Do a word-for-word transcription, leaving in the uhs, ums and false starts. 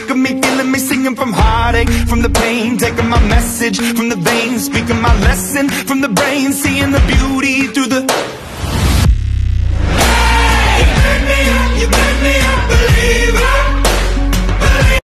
of me, feeling me, singing from heartache, from the pain, taking my message from the veins, speaking my lesson from the brain, seeing the beauty